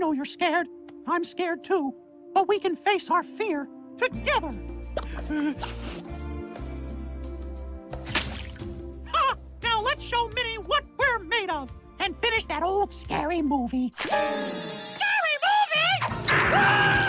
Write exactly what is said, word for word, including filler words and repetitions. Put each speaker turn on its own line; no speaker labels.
know you're scared. I'm scared too. But we can face our fear together. Ha! Now let's show Minnie what we're made of and finish that old scary movie. Scary movie? Ah!